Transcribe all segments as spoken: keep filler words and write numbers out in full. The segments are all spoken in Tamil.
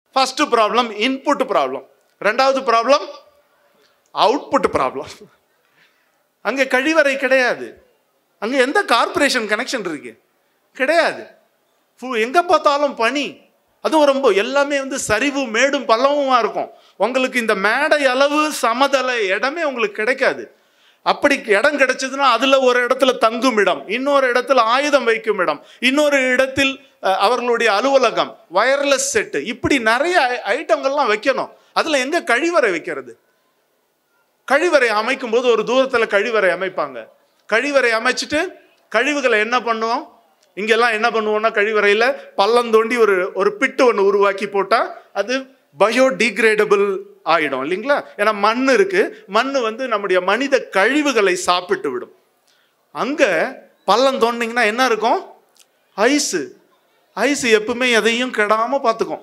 First problem input problem. ரெண்டாவது ப்ராப்ளம் அவுட்புட் ப்ராப்ளம். அங்கே கழிவறை கிடையாது. அங்கே எந்த கார்பரேஷன் கனெக்ஷன் இருக்கு? கிடையாது. எங்கே பார்த்தாலும் பனி. அதுவும் ரொம்ப எல்லாமே வந்து சரிவு மேடும் பள்ளமுமா இருக்கும். உங்களுக்கு இந்த மேடை அளவு சமதள இடமே உங்களுக்கு கிடைக்காது. அப்படி இடம் கிடைச்சதுன்னா அதுல ஒரு இடத்துல தங்கும் இடம், இன்னொரு இடத்துல ஆயுதம் வைக்கும் இடம், இன்னொரு இடத்தில் அவர்களுடைய அலுவலகம், வயர்லெஸ் செட்டு, இப்படி நிறைய ஐட்டங்கள்லாம் வைக்கணும். அதுல எங்க கழிவறை வைக்கிறது? கழிவறை அமைக்கும் போது ஒரு தூரத்துல கழிவறை அமைப்பாங்க. கழிவறை அமைச்சிட்டு கழிவுகளை என்ன பண்ணுவோம்? இங்கெல்லாம் என்ன பண்ணுவோம்னா கழிவறையில பள்ளம் தோண்டி ஒரு ஒரு பிட்டு ஒன்று உருவாக்கி போட்டா அது பயோடிகிரேடபிள் ஆயிடும் இல்லைங்களா? ஏன்னா மண் இருக்கு. மண் வந்து நம்முடைய மனித கழிவுகளை சாப்பிட்டு விடும். அங்க பள்ளம் தோண்டிங்கன்னா என்ன இருக்கும்? ஐஸ். ஐஸ் எப்பவுமே எதையும் கெடாம பார்த்துக்கும்.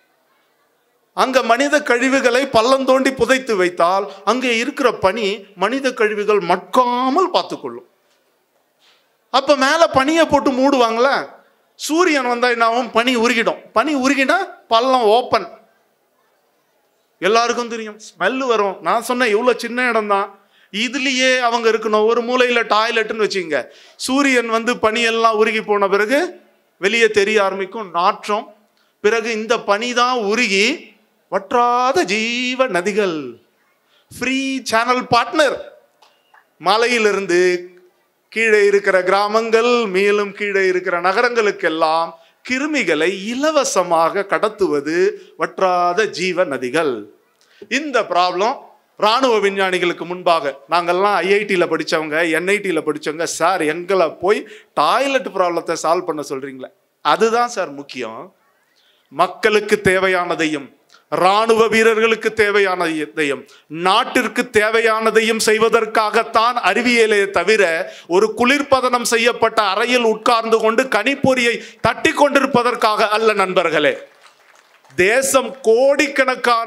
அங்க மனித கழிவுகளை பள்ளம் தோண்டி புதைத்து வைத்தால் அங்கே இருக்கிற பனி மனித கழிவுகள் மட்காமல் பார்த்துக்கொள்ளும். அப்ப மேல பனியை போட்டு மூடுவாங்களா? சூரியன் வந்தா என்னாவும்? பனி உருகிடும். பனி உருகினா பள்ளம் ஓப்பன். எல்லாருக்கும் தெரியும், ஸ்மெல்லு வரும். நான் சொன்னேன் இவ்வளோ சின்ன இடம் தான், இதுலேயே அவங்க இருக்கணும். ஒரு மூலையில் டாய்லெட்டுன்னு வச்சுங்க. சூரியன் வந்து பனியெல்லாம் உருகி போன பிறகு வெளியே தெரிய ஆரம்பிக்கும் நாற்றம். பிறகு இந்த பனி தான் உருகி வற்றாத ஜீவ நதிகள், ஃப்ரீ சேனல் பார்ட்னர், மலையிலிருந்து கீழே இருக்கிற கிராமங்கள் மேலும் கீழே இருக்கிற நகரங்களுக்கெல்லாம் கிருமிகளை இலவசமாக கடத்துவது வற்றாத ஜீவ நதிகள். இந்த ப்ராப்ளம் ராணுவ விஞ்ஞானிகளுக்கு முன்பாக, நாங்கள்லாம் ஐஐடியில் படித்தவங்க, என்ஐடியில் படித்தவங்க, சார் எங்களை போய் டாய்லெட் ப்ராப்ளத்தை சால்வ் பண்ண சொல்கிறீங்களே, அதுதான் சார் முக்கியம். மக்களுக்கு தேவையானதையும் ராணுவ வீரர்களுக்கு தேவையானதையும் நாட்டிற்கு தேவையானதையும் செய்வதற்காகத்தான் அறிவியலே தவிர ஒரு குளிர்பதனம் செய்யப்பட்ட அறையில் உட்கார்ந்து கொண்டு கணிப்பொறியை தட்டி கொண்டிருப்பதற்காக அல்ல நண்பர்களே. தேசம் கோடிக்கணக்கான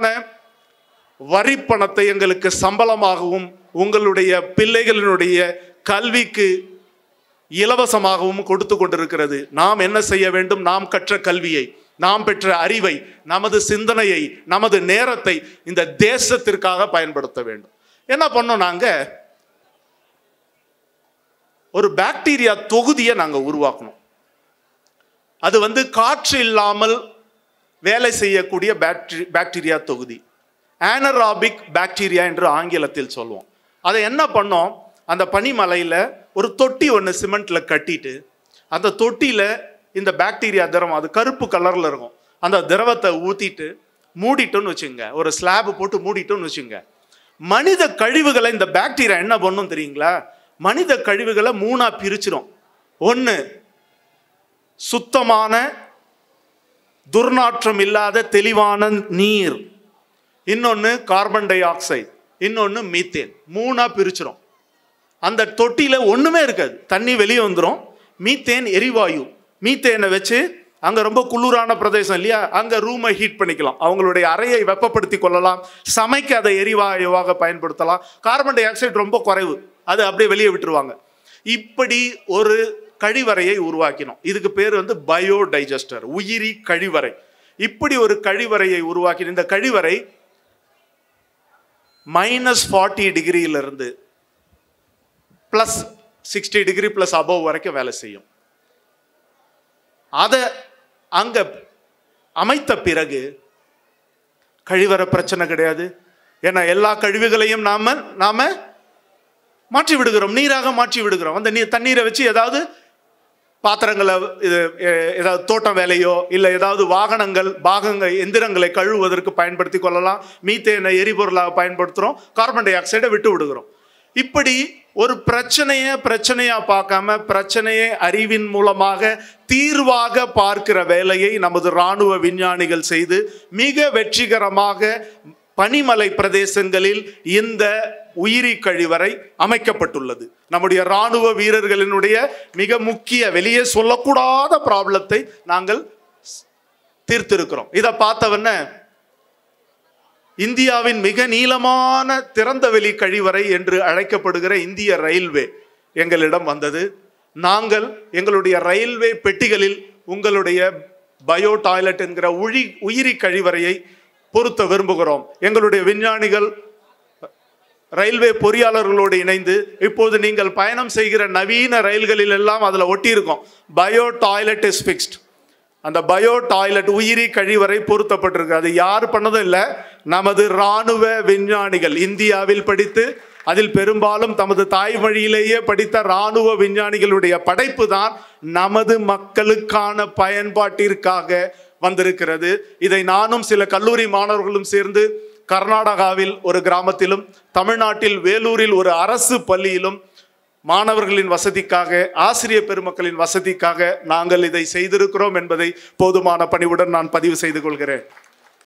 வரி பணத்தை எங்களுக்கு சம்பளமாகவும் உங்களுடைய பிள்ளைகளினுடைய கல்விக்கு இலவசமாகவும் கொடுத்து கொண்டிருக்கிறது. நாம் என்ன செய்ய வேண்டும்? நாம் கற்ற கல்வியை, நாம் பெற்ற அறிவை, நமது சிந்தனையை, நமது நேரத்தை இந்த தேசத்திற்காக பயன்படுத்த வேண்டும். என்ன பண்ணோம்? நாங்க ஒரு பாக்டீரியா தொகுதியை நாங்க உருவாக்கணும். அது வந்து காற்று இல்லாமல் வேலை செய்யக்கூடிய பாக்டீரியா தொகுதி, ஆனராபிக் பாக்டீரியா என்று ஆங்கிலத்தில் சொல்லுவோம். அதை என்ன பண்ணோம்? அந்த பனிமலையில ஒரு தொட்டி ஒன்று சிமெண்ட்ல கட்டிட்டு அந்த தொட்டியில இந்த பாக்டீரியா திரவம், அது கருப்பு கலர்ல இருக்கும், அந்த திரவத்தை ஊத்திட்டு மூடிட்டோன்னு வச்சுங்க, ஒரு ஸ்லாப் போட்டு மூடிட்டோன்னு வச்சுங்க. மனித கழிவுகளை இந்த பாக்டீரியா என்ன பண்ணும் தெரியுங்களா? மனித கழிவுகளை மூணா பிரிச்சிடும். ஒன்று சுத்தமான துர்நாற்றம் இல்லாத தெளிவான நீர், இன்னொன்று கார்பன் டை ஆக்சைடு, இன்னொன்று மீத்தேன். மூணா பிரிச்சிடும். அந்த தொட்டியில ஒண்ணுமே இருக்காது, தண்ணி வெளியே வந்துடும். மீத்தேன் எரிவாயு. மீத்தேனை வச்சு அங்க ரொம்ப குளிரான பிரதேசம் இல்லையா, அங்க ரூமை ஹீட் பண்ணிக்கலாம், அவங்களுடைய அறையை வெப்பப்படுத்தி கொள்ளலாம், சமைக்க அதை எரிவாயுவாக பயன்படுத்தலாம். கார்பன் டை ஆக்சைடு ரொம்ப குறைவு, அது அப்படியே வெளியே விட்டுருவாங்க. இப்படி ஒரு கழிவறையை உருவாக்கினோம். இதுக்கு பேர் வந்து பயோடைஜஸ்டர், உயிரி கழிவறை. இப்படி ஒரு கழிவறையை உருவாக்கின இந்த கழிவறை மைனஸ் ஃபார்ட்டி டிகிரியிலிருந்து plus sixty degree plus above வரைக்கும் வேலை செய்யும். அதை அங்க அமைத்த பிறகு கழிவறை பிரச்சனை கிடையாது. ஏன்னா எல்லா கழிவுகளையும் நாம நாம மாற்றி விடுகிறோம், நீராக மாற்றி விடுகிறோம். அந்த நீர் தண்ணீரை வச்சு ஏதாவது பாத்திரங்களை, இது ஏதாவது தோட்டம் வேலையோ இல்லை ஏதாவது வாகனங்கள் பாகங்கள் எந்திரங்களை கழுவுவதற்கு பயன்படுத்தி கொள்ளலாம். மீத்தேனை எரிபொருளாக பயன்படுத்துகிறோம், கார்பன் டை ஆக்சைடை விட்டு விடுகிறோம். இப்படி ஒரு பிரச்சனையை பிரச்சனையா பார்க்காம பிரச்சனையை அறிவின் மூலமாக தீர்வாக பார்க்கிற வேலையை நமது இராணுவ விஞ்ஞானிகள் செய்து மிக வெற்றிகரமாக பனிமலை பிரதேசங்களில் இந்த உயிரி கழிவறை அமைக்கப்பட்டுள்ளது. நம்முடைய இராணுவ வீரர்களினுடைய மிக முக்கிய வெளியே சொல்லக்கூடாத ப்ராப்ளத்தை நாங்கள் தீர்த்திருக்கிறோம். இதை பார்த்தவன இந்தியாவின் மிக நீளமான திறந்தவெளி கழிவறை என்று அழைக்கப்படுகிற இந்திய ரயில்வே எங்களிடம் வந்தது. நாங்கள் எங்களுடைய ரயில்வே பெட்டிகளில் உங்களுடைய பயோ டாய்லெட் என்கிற உழி உயிரி கழிவறையை பொருத்த விரும்புகிறோம். எங்களுடைய விஞ்ஞானிகள் ரயில்வே பொறியாளர்களோடு இணைந்து இப்போது நீங்கள் பயணம் செய்கிற நவீன ரயில்களில் எல்லாம் அதில் ஒட்டியிருக்கோம், பயோ டாய்லெட் இஸ் ஃபிக்ஸ்ட். அந்த பயோ டாய்லெட் உயிரி கழிவறை பொருத்தப்பட்டிருக்கு. அது யார் பண்ணதும் இல்லை, நமது இராணுவ விஞ்ஞானிகள் இந்தியாவில் படித்து அதில் பெரும்பாலும் தமது தாய்மொழியிலேயே படித்த இராணுவ விஞ்ஞானிகளுடைய படைப்பு தான் நமது மக்களுக்கான பயன்பாட்டிற்காக வந்திருக்கிறது. இதை நானும் சில கல்லூரி மாணவர்களும் சேர்ந்து கர்நாடகாவில் ஒரு கிராமத்திலும் தமிழ்நாட்டில் வேலூரில் ஒரு அரசு பள்ளியிலும் மாணவர்களின் வசதிக்காக, ஆசிரியர் பெருமக்களின் வசதிக்காக நாங்கள் இதை செய்திருக்கிறோம் என்பதை போதுமான பணிவுடன் நான் பதிவு செய்து கொள்கிறேன்.